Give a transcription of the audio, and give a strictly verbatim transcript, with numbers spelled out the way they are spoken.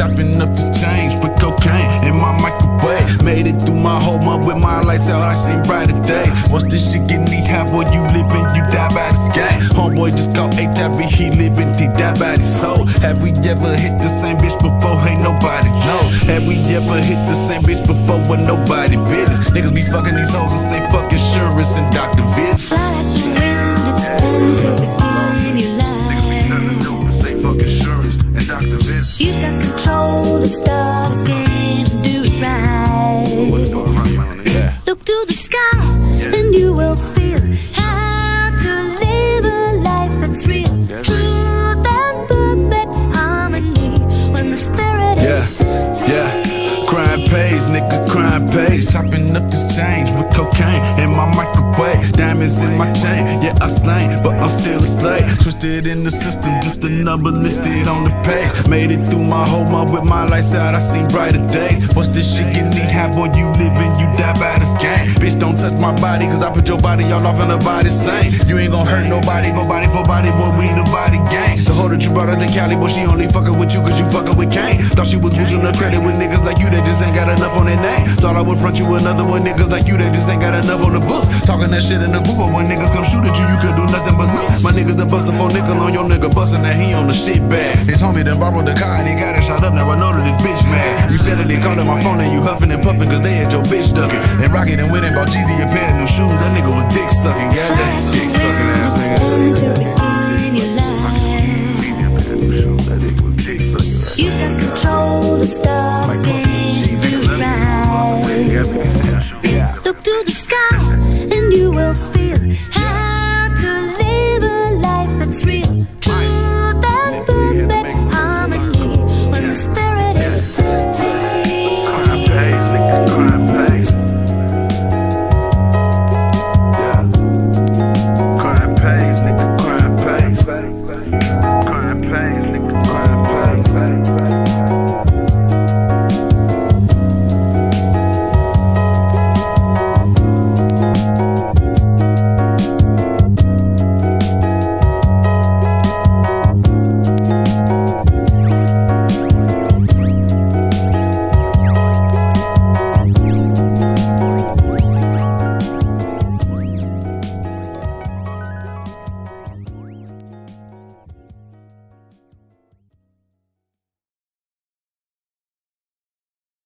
chopping up the change with cocaine in my microwave. Made it through my whole month with my lights out, I seen brighter days. Once this shit get knee high, boy, you living, you die by this game. Homeboy just caught H I V, he living, he died by his soul. Have we ever hit the same bitch before? Ain't nobody know. Have we ever hit the same bitch before with nobody business? Niggas be fucking these hoes and say fuck insurance and doctor visits. Fly like the wind, it's time to begin your life. Niggas be nothing to do but say fuck insurance and doctor visits. You got control to start again and do it right. What the fuck am I on it? Yeah. Look to the sky, yeah, and you will feel how to live a life that's real. Yeah. Truth and perfect harmony when the spirit yeah. is Yeah. Crime pays, nigga, crime pays. Chopping up this change with cocaine in my microwave. Diamonds in my chain, yeah, I slain, but I'm still a slave. Twisted in the system, just a number listed on the page. Made it through my whole month with my lights out, I seen brighter days. Once this shit get knee high, boy, you living, you die by this game. Bitch, don't touch my body, cause I put your body all off in the body stain. You ain't gon' hurt nobody, go body for body, boy, we the body gang. The hoe that you brought out to Cali, boy, she only fuckin' with you cause you fuckin' with Kane. Thought she was boosting the credit with niggas like you that just ain't got enough on their name. Thought I would front you another one, niggas like you that just ain't got enough on the books. Talking that shit in the booth, but when niggas come shoot at you, you could do nothing but look. My niggas done bust a four nickel on your nigga, bustin' that he on the shit bag. His homie done borrowed the car and he got it shot up, now I know that this bitch mad. You steadily callin' my phone and you huffin' and puffin' cause they had your bitch duckin'. And Rocket and went and bought Jeezy a pair of new shoes, that nigga was dick sucking, goddamn dick sucking ass nigga. You got control to start again, do it right. Look to the sky,